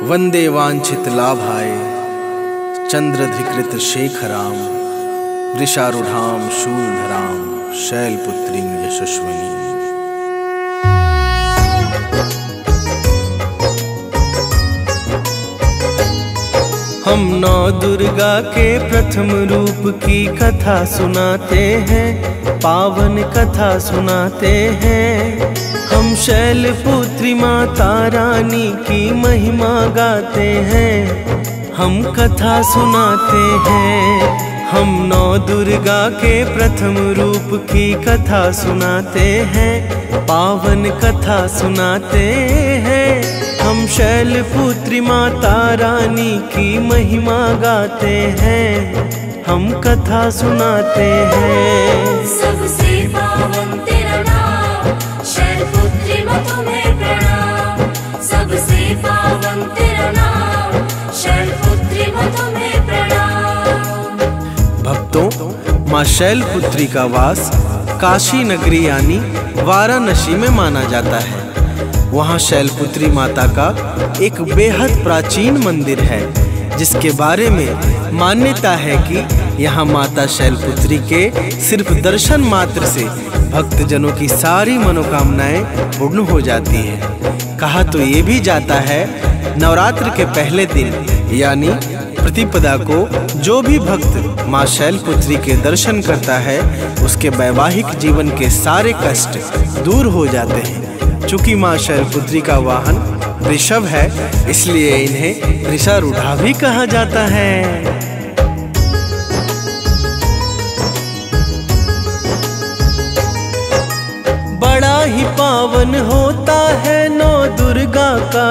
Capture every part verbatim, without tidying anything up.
वंदे वांछित लाभाय चंद्रधिकृत शेखराम वृषारूढ़ाम शूलधराम शैलपुत्रीं यशस्विनी। हम नौ दुर्गा के प्रथम रूप की कथा सुनाते हैं, पावन कथा सुनाते हैं। हम शैलपुत्री माता रानी की महिमा गाते हैं, हम कथा सुनाते हैं। हम नौ दुर्गा के प्रथम रूप की कथा सुनाते हैं, पावन कथा सुनाते हैं। हम शैलपुत्री माता रानी की महिमा गाते हैं, हम कथा सुनाते हैं। सबसे पावन तेरा नाम, शैलपुत्री मां तुम्हें प्रणाम। सबसे पावन तेरा नाम, शैलपुत्री मां तुम्हें प्रणाम। भक्तों, माँ शैलपुत्री का वास काशी नगरी यानी वाराणसी में माना जाता है। वहाँ शैलपुत्री माता का एक बेहद प्राचीन मंदिर है, जिसके बारे में मान्यता है कि यहाँ माता शैलपुत्री के सिर्फ दर्शन मात्र से भक्तजनों की सारी मनोकामनाएं पूर्ण हो जाती हैं। कहा तो ये भी जाता है, नवरात्र के पहले दिन यानी प्रतिपदा को जो भी भक्त माँ शैलपुत्री के दर्शन करता है, उसके वैवाहिक जीवन के सारे कष्ट दूर हो जाते हैं। चूंकि माँ शैलपुत्री का वाहन वृषभ है, इसलिए इन्हें वृषारूढ़ा भी कहा जाता है। बड़ा ही पावन होता है नौ दुर्गा का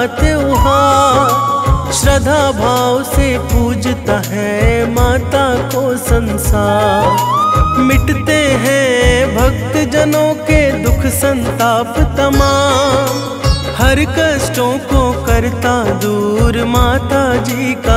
त्योहार। श्रद्धा भाव से पूजता है माता को संसार। मिटते हैं भक्त जनों के दुख संताप तमाम। हर कष्टों को करता दूर माता जी का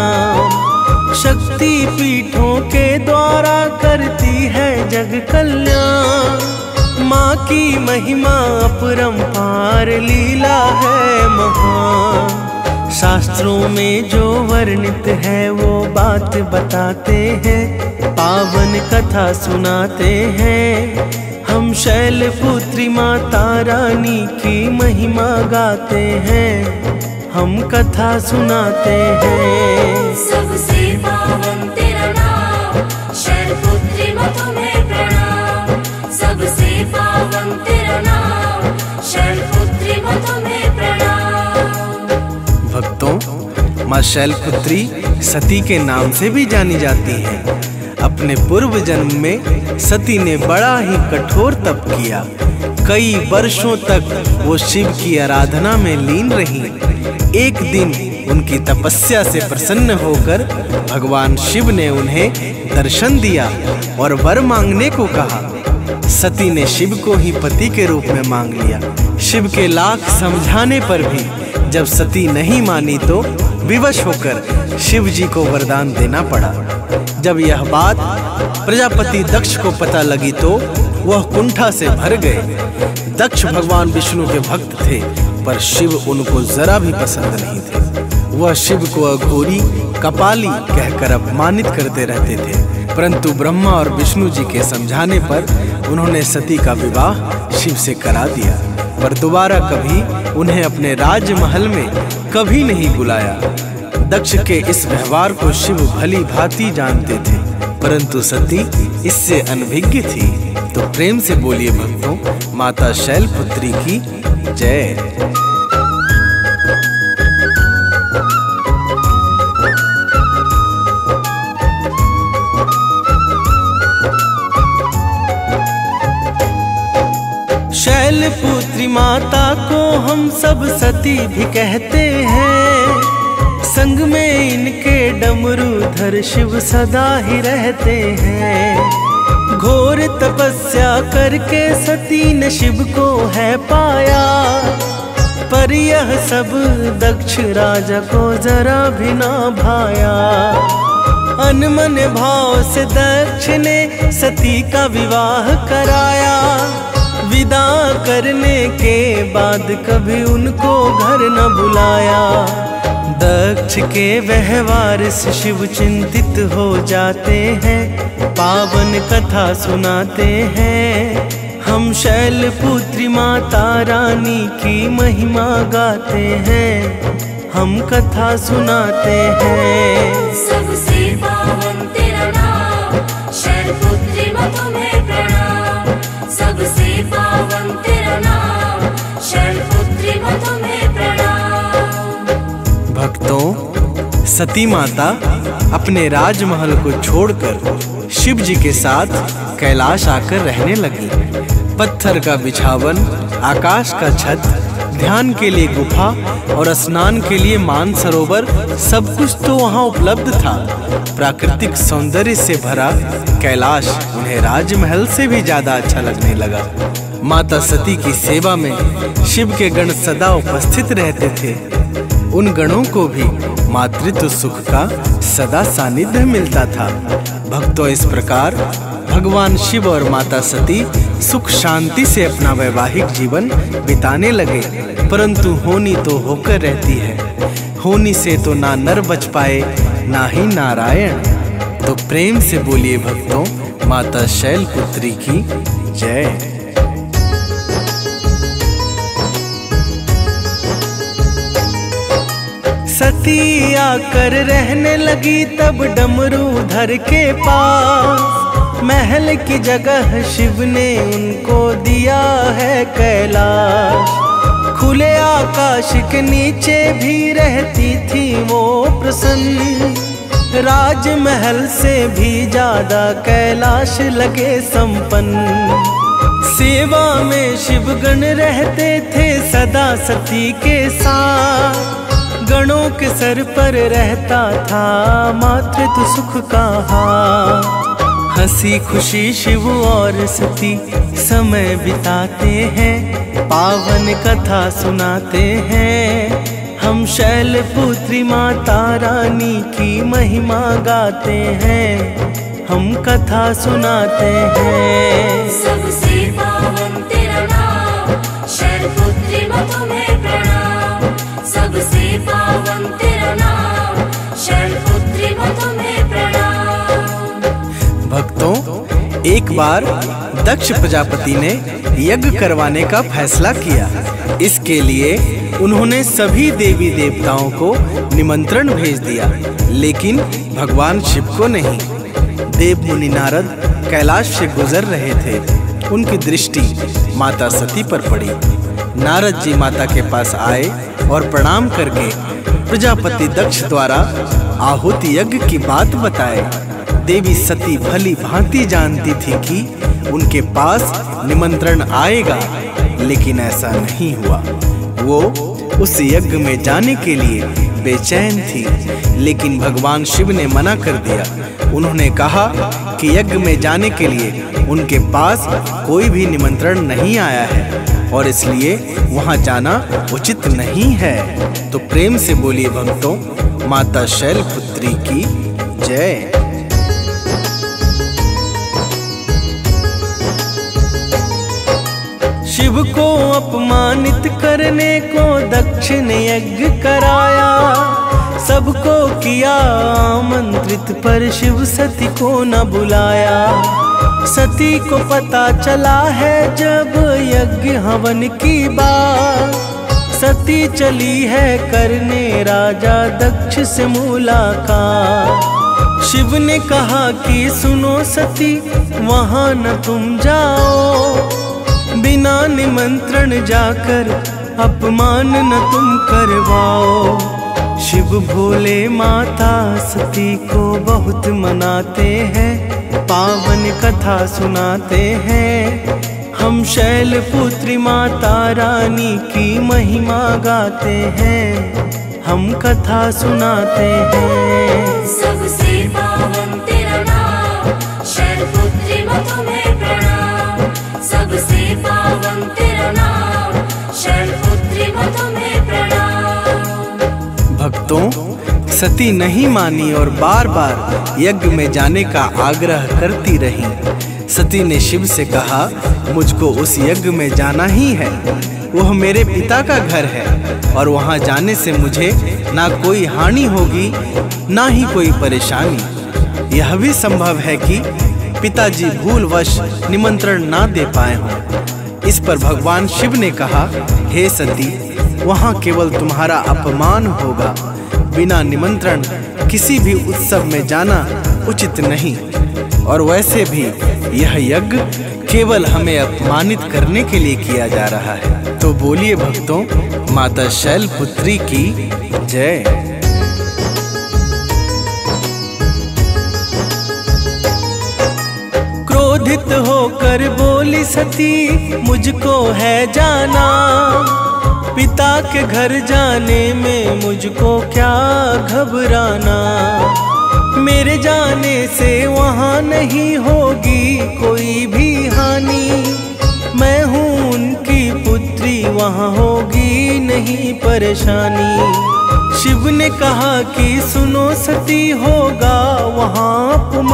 नाम। शक्ति पीठों के द्वारा करती है जग कल्याण। माँ की महिमा अपरंपार, लीला है महान। शास्त्रों में जो वर्णित है वो बात बताते हैं, पावन कथा सुनाते हैं। हम शैलपुत्री माता रानी की महिमा गाते हैं, हम कथा सुनाते हैं। सबसे पावन तेरा नाम, शैलपुत्री मां तुम्हें प्रणाम। सबसे पावन तेरा नाम, शैलपुत्री मां तुम्हें प्रणाम। भक्तों, माँ शैलपुत्री सती के नाम से भी जानी जाती हैं। अपने पूर्व जन्म में सती ने बड़ा ही कठोर तप किया। कई वर्षों तक वो शिव की आराधना में लीन रही। एक दिन उनकी तपस्या से प्रसन्न होकर भगवान शिव ने उन्हें दर्शन दिया और वर मांगने को कहा। सती ने शिव को ही पति के रूप में मांग लिया। शिव के लाख समझाने पर भी जब सती नहीं मानी तो विवश होकर शिव जी को वरदान देना पड़ा। जब यह बात प्रजापति दक्ष को पता लगी तो वह कुंठा से भर गए। दक्ष भगवान विष्णु के भक्त थे, पर शिव उनको जरा भी पसंद नहीं थे। वह शिव को अघोरी, कपाली कहकर अपमानित करते रहते थे। परंतु ब्रह्मा और विष्णु जी के समझाने पर उन्होंने सती का विवाह शिव से करा दिया। पर दोबारा कभी उन्हें अपने राजमहल में कभी नहीं बुलाया। दक्ष के इस व्यवहार को शिव भली भांति जानते थे, परंतु सती इससे अनभिज्ञ थी। तो प्रेम से बोलिए भक्तों, माता शैलपुत्री की जय। शैलपुत्री माता को हम सब सती भी कहते हैं। संग में इनके डमरूधर शिव सदा ही रहते हैं। घोर तपस्या करके सती ने शिव को है पाया, पर यह सब दक्ष राजा को जरा भी ना भाया। अनमन भाव से दक्ष ने सती का विवाह कराया। विदा करने के बाद कभी उनको घर न बुलाया। दक्ष के व्यवहार से शिव चिंतित हो जाते हैं, पावन कथा सुनाते हैं। हम शैलपुत्री माता रानी की महिमा गाते हैं, हम कथा सुनाते हैं। सबसे पावन तेरा नाम, शैलपुत्री माँ तुम्हें प्रणाम। सबसे पावन तेरा नाम, शैलपुत्री माँ तुम्हें प्रणाम। भक्तों, सती माता अपने राजमहल को छोड़कर शिव जी के साथ कैलाश आकर रहने लगी। पत्थर का बिछावन, आकाश का छत, ध्यान के लिए गुफा और स्नान के लिए मानसरोवर, सब कुछ तो वहाँ उपलब्ध था। प्राकृतिक सौंदर्य से भरा कैलाश उन्हें राजमहल से भी ज्यादा अच्छा लगने लगा। माता सती की सेवा में शिव के गण सदा उपस्थित रहते थे। उन गणों को भी मातृत्व सुख का सदा सानिध्य मिलता था। भक्तों, इस प्रकार भगवान शिव और माता सती सुख शांति से अपना वैवाहिक जीवन बिताने लगे। परंतु होनी तो होकर रहती है, होनी से तो ना नर बच पाए ना ही नारायण। तो प्रेम से बोलिए भक्तों, माता शैलपुत्री की जय। सती आकर रहने लगी तब डमरूधर के पास। महल की जगह शिव ने उनको दिया है कैलाश। खुले आकाश के नीचे भी रहती थी वो प्रसन्न। राजमहल से भी ज्यादा कैलाश लगे संपन्न। सेवा में शिवगण रहते थे सदा सती के साथ। गणों के सर पर रहता था मातृत्व सुख का हाथ। हंसी खुशी शिव और सती समय बिताते हैं, पावन कथा सुनाते हैं। हम शैलपुत्री माता रानी की महिमा गाते हैं, हम कथा सुनाते हैं। सबसे पावन तेरा नाम, शैलपुत्री माँ तुम्हें प्रणाम। सबसे पावन तेरा नाम, शैलपुत्री माँ तुम्हें प्रणाम। भक्तों, एक बार दक्ष प्रजापति ने यज्ञ करवाने का फैसला किया। इसके लिए उन्होंने सभी देवी देवताओं को निमंत्रण भेज दिया, लेकिन भगवान शिव को नहीं। देव मुनि नारद कैलाश से गुजर रहे थे। उनकी दृष्टि माता सती पर पड़ी। नारद जी माता के पास आए और प्रणाम करके प्रजापति दक्ष द्वारा आहुति यज्ञ की बात बताए। देवी सती भली भांति जानती थी कि उनके पास निमंत्रण आएगा, लेकिन ऐसा नहीं हुआ। वो उस यज्ञ में जाने के लिए बेचैन थी, लेकिन भगवान शिव ने मना कर दिया। उन्होंने कहा कि यज्ञ में जाने के लिए उनके पास कोई भी निमंत्रण नहीं आया है और इसलिए वहां जाना उचित नहीं है। तो प्रेम से बोलिए भक्तों, माता शैलपुत्री की जय। शिव को अपमानित करने को दक्ष ने यज्ञ कराया। सबको किया आमंत्रित पर शिव सती को न बुलाया। सती को पता चला है जब यज्ञ हवन की बात। सती चली है करने राजा दक्ष से मुलाकात। शिव ने कहा कि सुनो सती, वहां न तुम जाओ। बिना निमंत्रण जाकर अपमान न तुम करवाओ। शिव भोले माता सती को बहुत मनाते हैं, पावन कथा सुनाते हैं। हम शैलपुत्री माता रानी की महिमा गाते हैं, हम कथा सुनाते हैं। सबसे पावन तेरा नाम, शैलपुत्री माँ तुम्हें प्रणाम। सबसे पावन तेरा नाम, शैलपुत्री माँ तुम्हें प्रणाम। भक्तों, सती नहीं मानी और बार बार यज्ञ में जाने का आग्रह करती रही। सती ने शिव से कहा, मुझको उस यज्ञ में जाना ही है। वह मेरे पिता का घर है और वहां जाने से मुझे ना कोई हानि होगी ना ही कोई परेशानी। यह भी संभव है कि पिताजी भूलवश निमंत्रण ना दे पाए हों। इस पर भगवान शिव ने कहा, हे सती, वहाँ केवल तुम्हारा अपमान होगा। बिना निमंत्रण किसी भी उत्सव में जाना उचित नहीं, और वैसे भी यह यज्ञ केवल हमें अपमानित करने के लिए किया जा रहा है। तो बोलिए भक्तों, माता शैलपुत्री की जय। क्रोधित होकर बोली सती, मुझको है जाना, पिता के घर जाने में मुझको क्या घबराना। मेरे जाने से वहाँ नहीं होगी कोई भी हानि, मैं हूँ उनकी पुत्री, वहाँ होगी नहीं परेशानी। शिव ने कहा कि सुनो सती, होगा वहाँ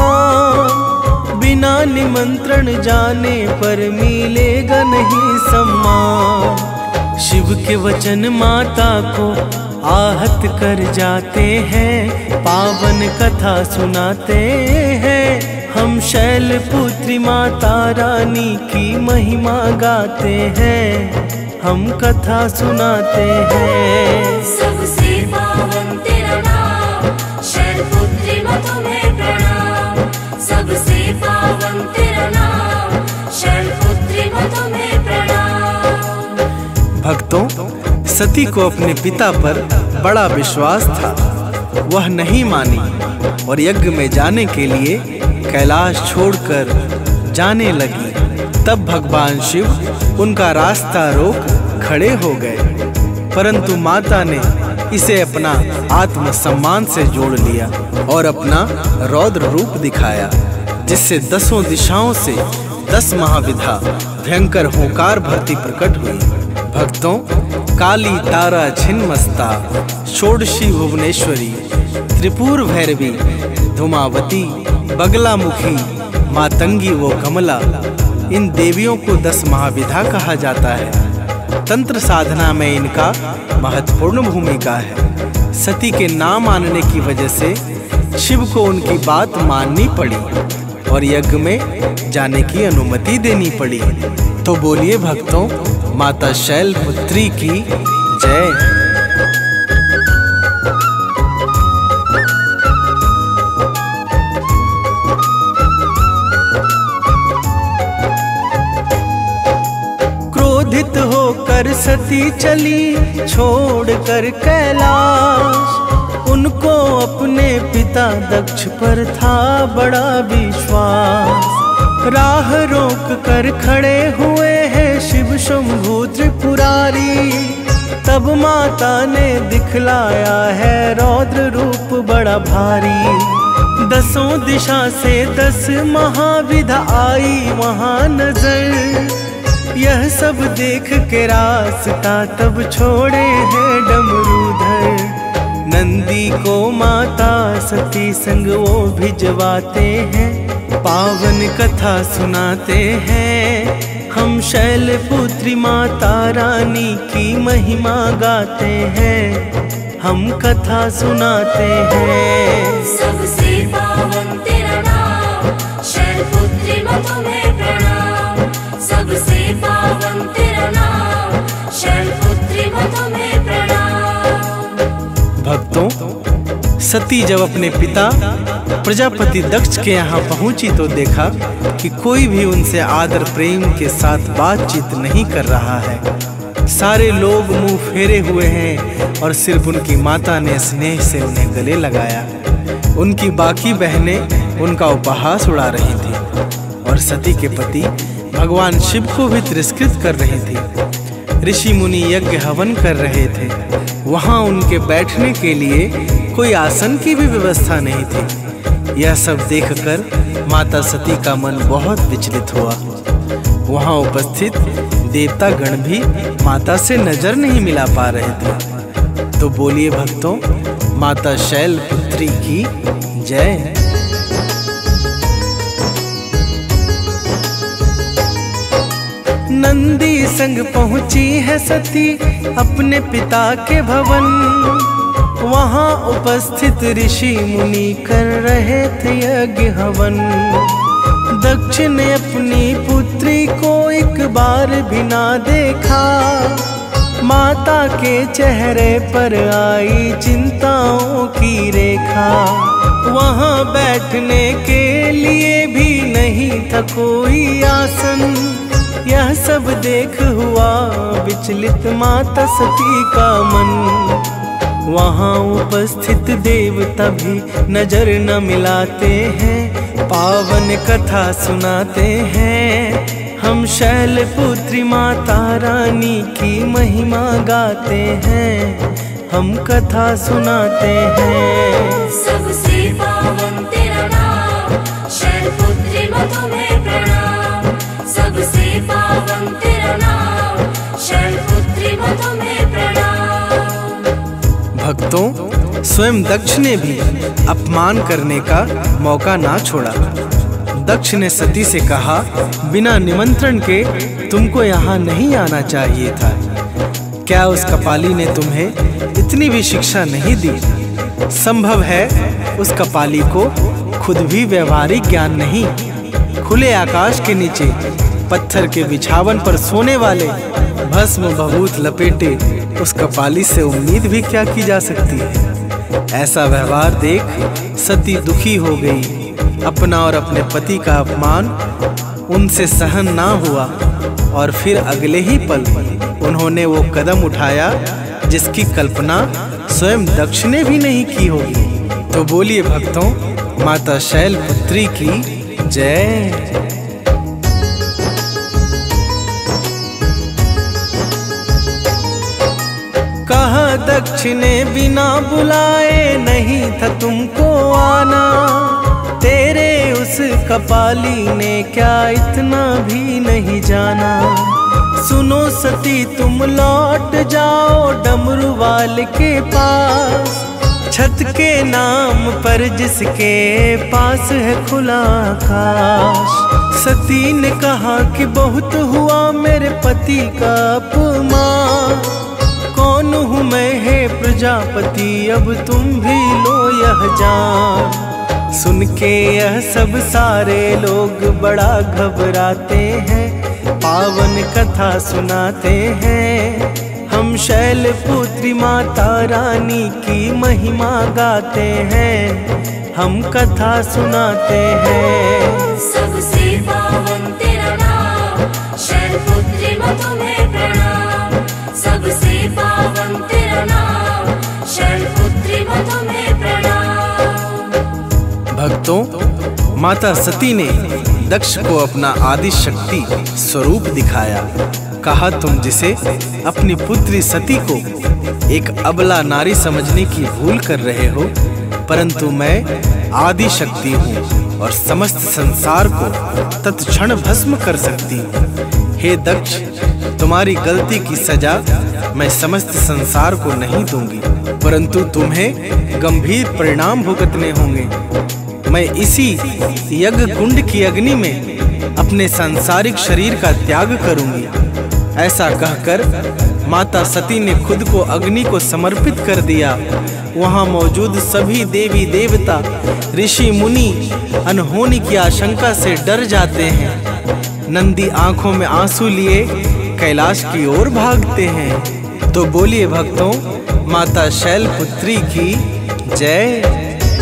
अपमान, बिना निमंत्रण जाने पर मिलेगा नहीं सम्मान। शिव के वचन माता को आहत कर जाते हैं, पावन कथा सुनाते हैं। हम शैलपुत्री माता रानी की महिमा गाते हैं, हम कथा सुनाते हैं। सबसे पावन तेरा नाम, शैलपुत्री मां तुम्हें प्रणाम। सबसे पावन तेरा नाम, शैलपुत्री मां तुम्हें प्रणाम। भक्तों, सती को अपने पिता पर बड़ा विश्वास था। वह नहीं मानी और यज्ञ में जाने के लिए कैलाश छोड़कर जाने लगी। तब भगवान शिव उनका रास्ता रोक खड़े हो गए, परंतु माता ने इसे अपना आत्मसम्मान से जोड़ लिया और अपना रौद्र रूप दिखाया, जिससे दसों दिशाओं से दस महाविधा भयंकर होकार भरती प्रकट हुई। भक्तों, काली तारा छिन्नमस्ता, षोडशी भुवनेश्वरी, त्रिपुर भैरवी, धूमावती, बगलामुखी, मातंगी व कमला, इन देवियों को दस महाविधा कहा जाता है। तंत्र साधना में इनका महत्वपूर्ण भूमिका है। सती के ना मानने की वजह से शिव को उनकी बात माननी पड़ी और यज्ञ में जाने की अनुमति देनी पड़ी। तो बोलिए भक्तों, माता शैलपुत्री की जय। क्रोधित होकर सती चली छोड़कर कैलाश, उनको अपने पिता दक्ष पर था बड़ा विश्वास। राह रोक कर खड़े हुए हैं शिव शंभु त्रिपुरारी, तब माता ने दिखलाया है रौद्र रूप बड़ा भारी। दसों दिशा से दस महाविधा आई वहाँ नजर, यह सब देख के रास्ता तब छोड़े हैं डमरूधर। नंदी को माता सती संग वो भिजवाते हैं, पावन कथा सुनाते हैं। हम शैलपुत्री माता रानी की महिमा गाते हैं, हम कथा सुनाते हैं। सबसे पावन तेरा नाम, शैलपुत्री मां तुम्हें प्रणाम। सबसे पावन तेरा नाम, शैलपुत्री मां तुम्हें प्रणाम। भक्तों, सती जब अपने पिता प्रजापति दक्ष के यहाँ पहुंची तो देखा कि कोई भी उनसे आदर प्रेम के साथ बातचीत नहीं कर रहा है। सारे लोग मुंह फेरे हुए हैं और सिर्फ उनकी माता ने स्नेह से उन्हें गले लगाया। उनकी बाकी बहनें उनका उपहास उड़ा रही थी और सती के पति भगवान शिव को भी तिरस्कृत कर रही थी। ऋषि मुनि यज्ञ हवन कर रहे थे। वहाँ उनके बैठने के लिए कोई आसन की भी व्यवस्था नहीं थी। यह सब देखकर माता सती का मन बहुत विचलित हुआ। वहाँ उपस्थित देवता गण भी माता से नजर नहीं मिला पा रहे थे। तो बोलिए भक्तों, माता शैलपुत्री की जय। नंदी संग पहुंची है सती अपने पिता के भवन, वहाँ उपस्थित ऋषि मुनि कर रहे थे यज्ञ हवन। दक्ष ने अपनी पुत्री को एक बार भी ना देखा, माता के चेहरे पर आई चिंताओं की रेखा। वहाँ बैठने के लिए भी नहीं था कोई आसन, यह सब देख हुआ विचलित माता सती का मन। वहाँ उपस्थित देवता भी नजर न मिलाते हैं, पावन कथा सुनाते हैं। हम शैलपुत्री माता रानी की महिमा गाते हैं, हम कथा सुनाते हैं। सबसे पावन तेरा नाम, शैलपुत्री मां तुम्हें प्रणाम। सबसे पावन तेरा नाम, शैलपुत्री मां तुम्हें प्रणाम। भक्तों, स्वयं दक्ष ने भी अपमान करने का मौका ना छोड़ा। दक्ष ने सती से कहा, बिना निमंत्रण के तुमको यहाँ नहीं आना चाहिए था। क्या उस कपाली ने तुम्हें इतनी भी शिक्षा नहीं दी? संभव है उस कपाली को खुद भी व्यवहारिक ज्ञान नहीं। खुले आकाश के नीचे पत्थर के बिछावन पर सोने वाले भस्म भभूत लपेटे उस कपाली से उम्मीद भी क्या की जा सकती है? ऐसा व्यवहार देख सती दुखी हो गई। अपना और अपने पति का अपमान उनसे सहन ना हुआ और फिर अगले ही पल उन्होंने वो कदम उठाया जिसकी कल्पना स्वयं दक्ष ने भी नहीं की होगी। तो बोलिए भक्तों, माता शैलपुत्री की जय। कहा दक्ष ने बिना बुलाए नहीं था तुमको आना, तेरे उस कपाली ने क्या इतना भी नहीं जाना। सुनो सती तुम लौट जाओ डमरू वाले के पास, छत के नाम पर जिसके पास है खुला आकाश। सती ने कहा कि बहुत हुआ मेरे पति का अपमान, कौन हूँ मैं हे प्रजापति अब तुम भी लो यह जान। सुन के यह सब सारे लोग बड़ा घबराते हैं, पावन कथा सुनाते हैं। हम शैलपुत्री माता रानी की महिमा गाते हैं, हम कथा सुनाते हैं। सबसे पावन तेरा नाम, शैलपुत्री मां तुम्हें प्रणाम। सबसे पावन तेरा नाम, शैलपुत्री मां तुम्हें प्रणाम। भक्तों, माता सती ने दक्ष को अपना आदि शक्ति स्वरूप दिखाया। कहा, तुम जिसे अपनी पुत्री सती को एक अबला नारी समझने की भूल कर रहे हो, परंतु मैं आदि शक्ति हूँ और समस्त संसार को तत्क्षण भस्म कर सकती हूँ। हे दक्ष, तुम्हारी गलती की सजा मैं समस्त संसार को नहीं दूंगी, परंतु तुम्हें गंभीर परिणाम भुगतने होंगे। मैं इसी यज्ञ कुंड की अग्नि में अपने सांसारिक शरीर का त्याग करूंगी। ऐसा कहकर माता सती ने खुद को अग्नि को समर्पित कर दिया। वहां मौजूद सभी देवी देवता, ऋषि मुनि अनहोनी की आशंका से डर जाते हैं। नंदी आंखों में आंसू लिए कैलाश की ओर भागते हैं। तो बोलिए भक्तों, माता शैलपुत्री की जय।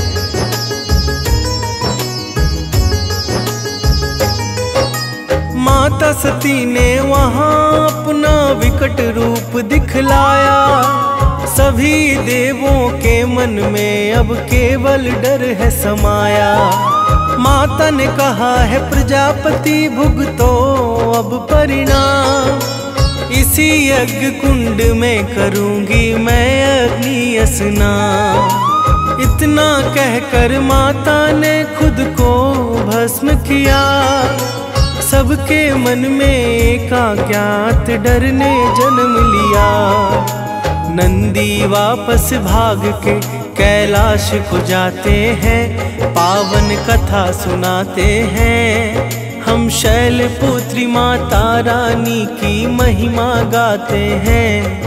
माता सती ने वहाँ अपना विकट रूप दिखलाया। सभी देवों के मन में अब केवल डर है समाया। माता ने कहा है प्रजापति भुगतो अब परिणाम, इसी यज्ञ कुंड में करूंगी मैं अग्नि स्नान। इतना कहकर माता ने खुद को भस्म किया। सबके मन में एक अज्ञात डर ने जन्म लिया। नंदी वापस भाग के कैलाश को जाते हैं, पावन कथा सुनाते हैं। हम शैलपुत्री माता रानी की महिमा गाते हैं,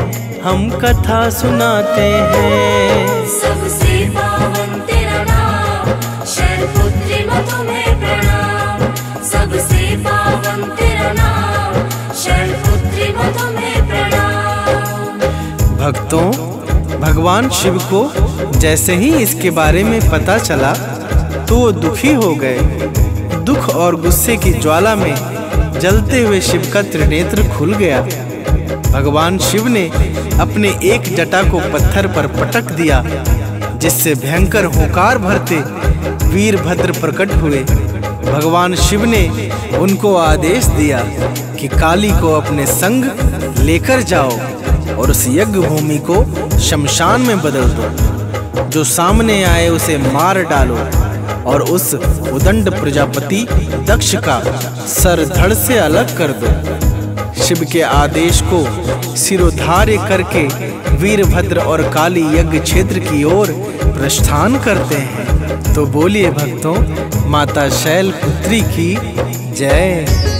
हम कथा सुनाते हैं। सबसे पावन तेरा नाम, शैलपुत्री माँ तुम्हें प्रणाम। सबसे पावन तेरा नाम, शैलपुत्री माँ तुम्हें प्रणाम। भक्तों, भगवान शिव को जैसे ही इसके बारे में पता चला तो वो दुखी हो गए। दुख और गुस्से की ज्वाला में जलते हुए शिव का त्रिनेत्र खुल गया। भगवान शिव ने अपने एक जटा को पत्थर पर पटक दिया, जिससे भयंकर हुंकार भरते वीरभद्र प्रकट हुए। भगवान शिव ने उनको आदेश दिया कि काली को अपने संग लेकर जाओ और उस यज्ञ भूमि को शमशान में बदल दो। जो सामने आए उसे मार डालो और उस उदंड प्रजापति दक्ष का सर धड़ से अलग कर दो। शिव के आदेश को सिरोधार्य करके वीरभद्र और काली यज्ञ क्षेत्र की ओर प्रस्थान करते हैं। तो बोलिए भक्तों, माता शैलपुत्री की जय।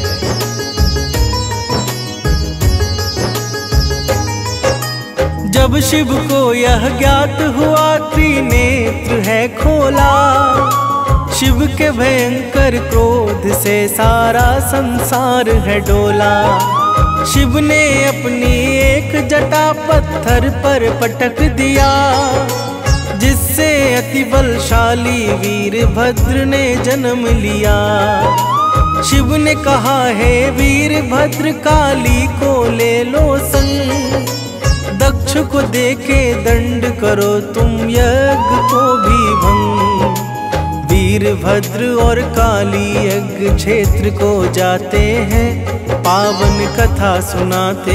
जब शिव को यह ज्ञात हुआ त्रिनेत्र है खोला, शिव के भयंकर क्रोध से सारा संसार है डोला। शिव ने अपनी एक जटा पत्थर पर पटक दिया, जिससे अति बलशाली वीरभद्र ने जन्म लिया। शिव ने कहा, हे वीरभद्र, काली को ले लो संग। दक्ष को देके दंड करो तुम यज्ञ को भी भंग। वीरभद्र और काली यज्ञ क्षेत्र को जाते हैं, पावन कथा सुनाते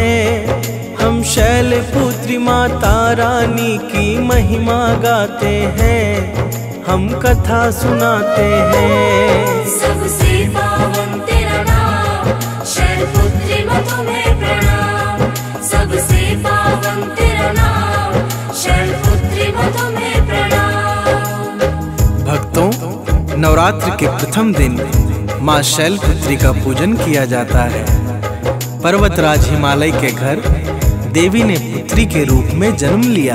हैं। हम शैलपुत्री माता रानी की महिमा गाते हैं, हम कथा सुनाते हैं। सबसे पावन तेरा नाम, शैलपुत्री माँ तुम्हें प्रणाम। सबसे पावन तेरा नाम, शैलपुत्री माँ तुम्हें प्रणाम। भक्तों, नवरात्र के प्रथम दिन माँ शैलपुत्री का पूजन किया जाता है। पर्वतराज हिमालय के घर देवी ने पुत्री के रूप में जन्म लिया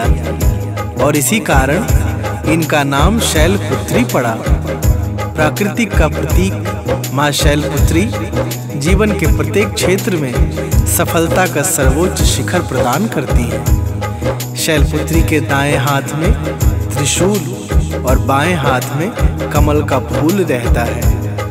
और इसी कारण इनका नाम शैलपुत्री पड़ा। प्राकृतिक का प्रतीक माँ शैलपुत्री जीवन के प्रत्येक क्षेत्र में सफलता का सर्वोच्च शिखर प्रदान करती है। शैलपुत्री के दाएं हाथ में त्रिशूल और बाएं हाथ में कमल का फूल रहता है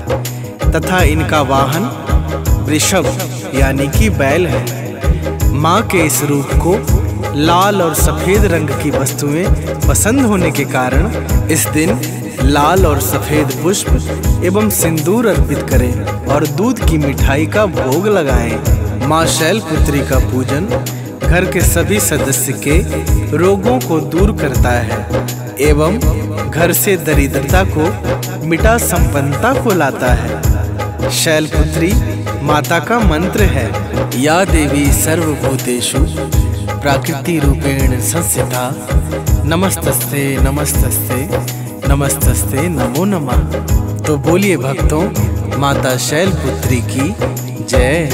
तथा इनका वाहन वृषभ यानी कि बैल है। माँ के इस रूप को लाल और सफेद रंग की वस्तुएं पसंद होने के कारण इस दिन लाल और सफेद पुष्प एवं सिंदूर अर्पित करें और दूध की मिठाई का भोग लगाएं। माँ शैलपुत्री का पूजन घर के सभी सदस्य के रोगों को दूर करता है एवं घर से दरिद्रता को मिटा संपन्नता को लाता है। शैलपुत्री माता का मंत्र है, या देवी सर्वभूतेषु प्राकृति रूपेण संस्थिता, नमस्तस्ते नमस्तस्ते नमस्तस्ते नमो नमः। तो बोलिए भक्तों, माता शैलपुत्री की जय।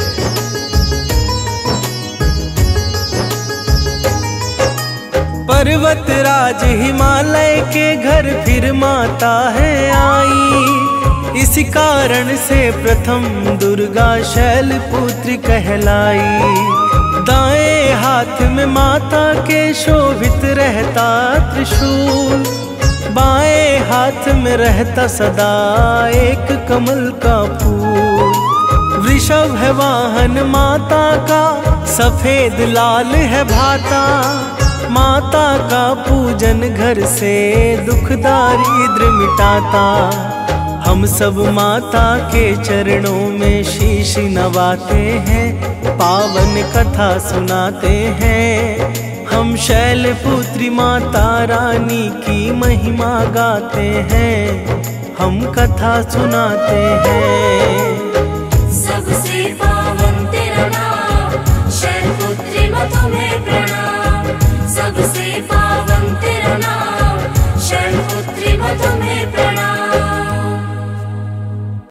पर्वतराज हिमालय के घर फिर माता है आई, इसी कारण से प्रथम दुर्गा शैलपुत्री कहलाई। दाएं हाथ में माता के शोभित रहता त्रिशूल, बाएं हाथ में रहता सदा एक कमल का फूल। वृषभ है वाहन माता का, सफेद लाल है भाता। माता का पूजन घर से दुख दारिद्र मिटाता। हम सब माता के चरणों में शीश नवाते हैं, पावन कथा सुनाते हैं। हम शैलपुत्री माता रानी की महिमा गाते हैं, हम कथा सुनाते हैं।